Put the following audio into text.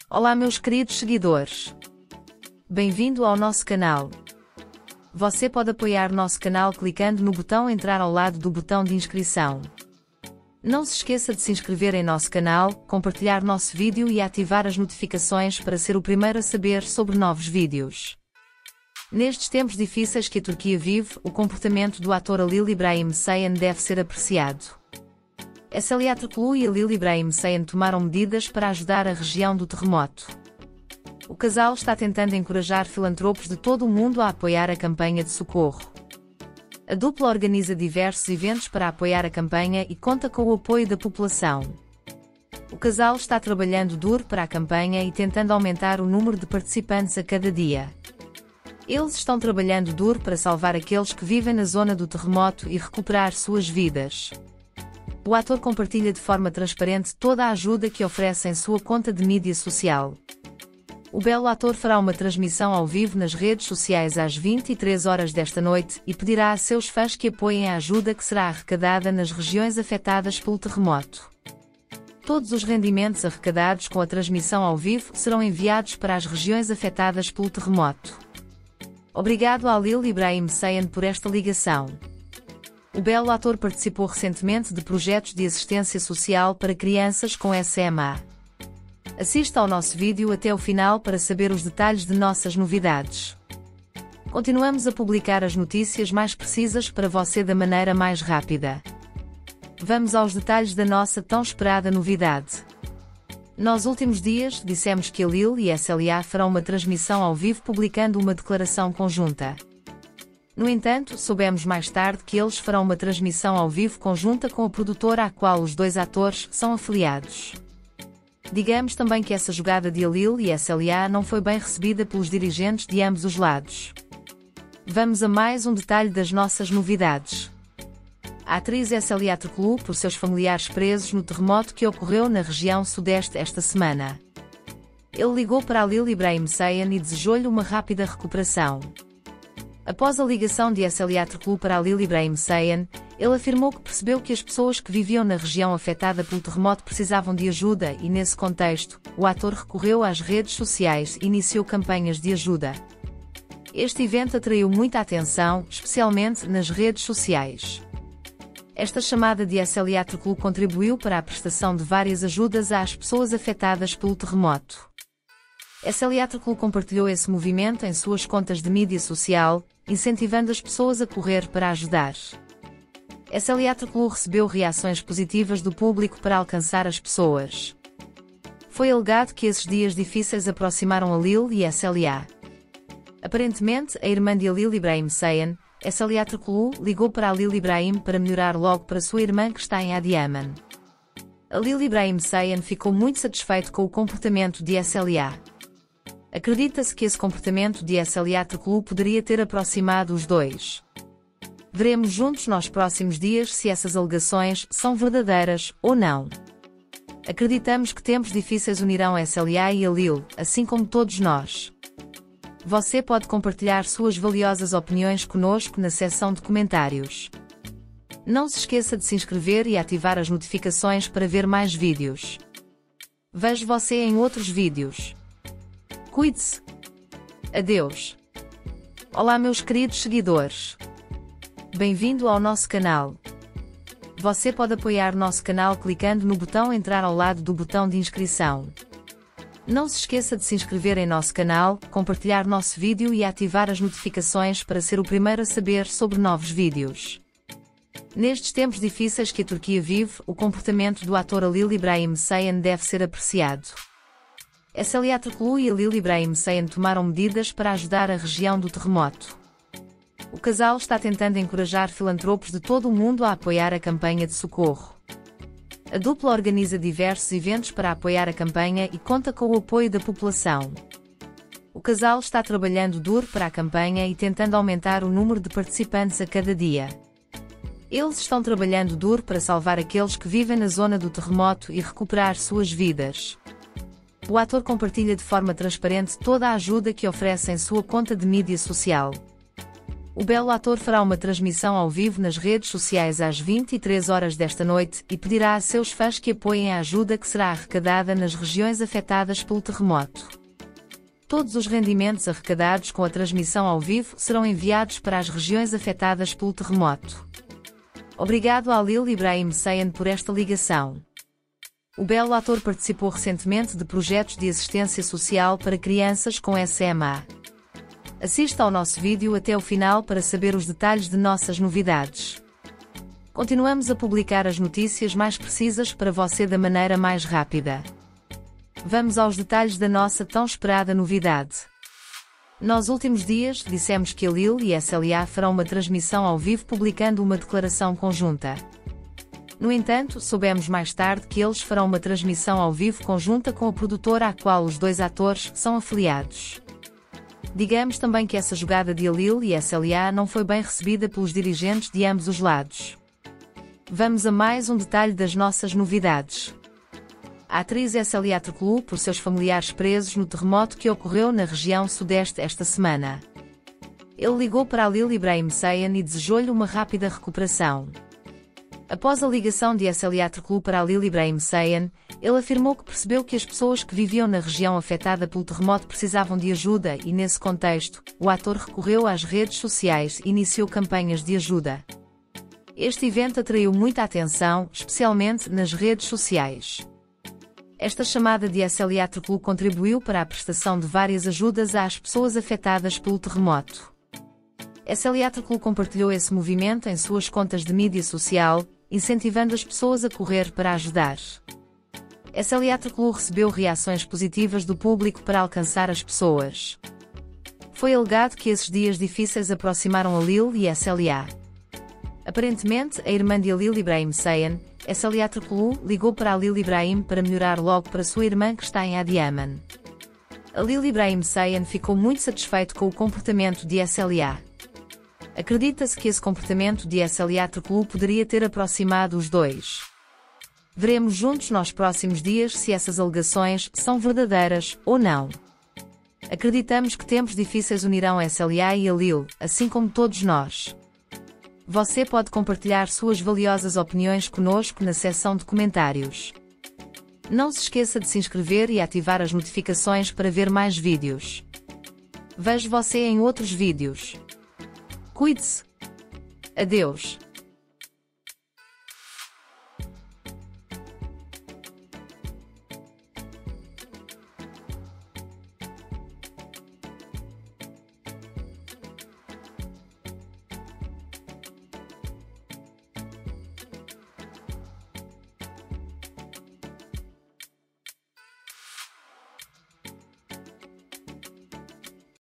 Olá meus queridos seguidores. Bem-vindo ao nosso canal. Você pode apoiar nosso canal clicando no botão entrar ao lado do botão de inscrição. Não se esqueça de se inscrever em nosso canal, compartilhar nosso vídeo e ativar as notificações para ser o primeiro a saber sobre novos vídeos. Nestes tempos difíceis que a Turquia vive, o comportamento do ator Halil İbrahim Ceyhan deve ser apreciado. Eserli Ertuğrul e Halil İbrahim Ceyhan tomaram medidas para ajudar a região do terremoto. O casal está tentando encorajar filantropos de todo o mundo a apoiar a campanha de socorro. A dupla organiza diversos eventos para apoiar a campanha e conta com o apoio da população. O casal está trabalhando duro para a campanha e tentando aumentar o número de participantes a cada dia. Eles estão trabalhando duro para salvar aqueles que vivem na zona do terremoto e recuperar suas vidas. O ator compartilha de forma transparente toda a ajuda que oferece em sua conta de mídia social. O belo ator fará uma transmissão ao vivo nas redes sociais às 23 horas desta noite e pedirá a seus fãs que apoiem a ajuda que será arrecadada nas regiões afetadas pelo terremoto. Todos os rendimentos arrecadados com a transmissão ao vivo serão enviados para as regiões afetadas pelo terremoto. Obrigado a Halil İbrahim Ceyhan por esta ligação. O belo ator participou recentemente de projetos de assistência social para crianças com SMA. Assista ao nosso vídeo até o final para saber os detalhes de nossas novidades. Continuamos a publicar as notícias mais precisas para você da maneira mais rápida. Vamos aos detalhes da nossa tão esperada novidade. Nos últimos dias, dissemos que Halil e SLA farão uma transmissão ao vivo publicando uma declaração conjunta. No entanto, soubemos mais tarde que eles farão uma transmissão ao vivo conjunta com a produtora à qual os dois atores são afiliados. Digamos também que essa jogada de Halil e SLA não foi bem recebida pelos dirigentes de ambos os lados. Vamos a mais um detalhe das nossas novidades. A atriz SLA Ertuğrul por seus familiares presos no terremoto que ocorreu na região sudeste esta semana. Ele ligou para Halil İbrahim Ceyhan e desejou-lhe uma rápida recuperação. Após a ligação de Eserli Ertuğrul para Halil İbrahim Ceyhan, ele afirmou que percebeu que as pessoas que viviam na região afetada pelo terremoto precisavam de ajuda e, nesse contexto, o ator recorreu às redes sociais e iniciou campanhas de ajuda. Este evento atraiu muita atenção, especialmente nas redes sociais. Esta chamada de Eserli Ertuğrul contribuiu para a prestação de várias ajudas às pessoas afetadas pelo terremoto. Eserli Ertuğrul compartilhou esse movimento em suas contas de mídia social, incentivando as pessoas a correr para ajudar. Eserli Ertuğrul recebeu reações positivas do público para alcançar as pessoas. Foi alegado que esses dias difíceis aproximaram Halil e SLA. Aparentemente, a irmã de Halil İbrahim Ceyhan, Eserli Ertuğrul, ligou para Halil İbrahim para melhorar logo para sua irmã que está em Adıyaman. Halil İbrahim Ceyhan ficou muito satisfeito com o comportamento de SLA. Acredita-se que esse comportamento de Eserli Ertuğrul poderia ter aproximado os dois. Veremos juntos nos próximos dias se essas alegações são verdadeiras ou não. Acreditamos que tempos difíceis unirão SLA e Halil, assim como todos nós. Você pode compartilhar suas valiosas opiniões conosco na seção de comentários. Não se esqueça de se inscrever e ativar as notificações para ver mais vídeos. Vejo você em outros vídeos. Cuide-se. Adeus. Olá meus queridos seguidores. Bem-vindo ao nosso canal. Você pode apoiar nosso canal clicando no botão entrar ao lado do botão de inscrição. Não se esqueça de se inscrever em nosso canal, compartilhar nosso vídeo e ativar as notificações para ser o primeiro a saber sobre novos vídeos. Nestes tempos difíceis que a Turquia vive, o comportamento do ator Halil İbrahim Ceyhan deve ser apreciado. Eserli Ertuğrul e Halil İbrahim Ceyhan tomaram medidas para ajudar a região do terremoto. O casal está tentando encorajar filantropos de todo o mundo a apoiar a campanha de socorro. A dupla organiza diversos eventos para apoiar a campanha e conta com o apoio da população. O casal está trabalhando duro para a campanha e tentando aumentar o número de participantes a cada dia. Eles estão trabalhando duro para salvar aqueles que vivem na zona do terremoto e recuperar suas vidas. O ator compartilha de forma transparente toda a ajuda que oferece em sua conta de mídia social. O belo ator fará uma transmissão ao vivo nas redes sociais às 23 horas desta noite e pedirá a seus fãs que apoiem a ajuda que será arrecadada nas regiões afetadas pelo terremoto. Todos os rendimentos arrecadados com a transmissão ao vivo serão enviados para as regiões afetadas pelo terremoto. Obrigado a Lil Ibrahim Saian por esta ligação. O belo ator participou recentemente de projetos de assistência social para crianças com SMA. Assista ao nosso vídeo até o final para saber os detalhes de nossas novidades. Continuamos a publicar as notícias mais precisas para você da maneira mais rápida. Vamos aos detalhes da nossa tão esperada novidade. Nos últimos dias, dissemos que a Lil e SLA farão uma transmissão ao vivo publicando uma declaração conjunta. No entanto, soubemos mais tarde que eles farão uma transmissão ao vivo conjunta com a produtora à qual os dois atores são afiliados. Digamos também que essa jogada de Lil e SLA não foi bem recebida pelos dirigentes de ambos os lados. Vamos a mais um detalhe das nossas novidades. A atriz SLA trocou por seus familiares presos no terremoto que ocorreu na região sudeste esta semana. Ele ligou para a Lil Ibrahim Saian e desejou-lhe uma rápida recuperação. Após a ligação de SLA trocou para a Lil Ibrahim Saian, ele afirmou que percebeu que as pessoas que viviam na região afetada pelo terremoto precisavam de ajuda e, nesse contexto, o ator recorreu às redes sociais e iniciou campanhas de ajuda. Este evento atraiu muita atenção, especialmente nas redes sociais. Esta chamada de SLA trocou contribuiu para a prestação de várias ajudas às pessoas afetadas pelo terremoto. SLA trocou compartilhou esse movimento em suas contas de mídia social, incentivando as pessoas a correr para ajudar. SLA trocou recebeu reações positivas do público para alcançar as pessoas. Foi alegado que esses dias difíceis aproximaram a Lil e SLA. Aparentemente, a irmã de Lil Ibrahim Saian, SLA trocou, ligou para a Lil Ibrahim para melhorar logo para sua irmã que está em Adiaman. A Lil Ibrahim Saian ficou muito satisfeito com o comportamento de SLA. Acredita-se que esse comportamento de SLA trocou poderia ter aproximado os dois. Veremos juntos nos próximos dias se essas alegações são verdadeiras ou não. Acreditamos que tempos difíceis unirão SLA e a Lil, assim como todos nós. Você pode compartilhar suas valiosas opiniões conosco na seção de comentários. Não se esqueça de se inscrever e ativar as notificações para ver mais vídeos. Vejo você em outros vídeos. Cuide-se. Adeus.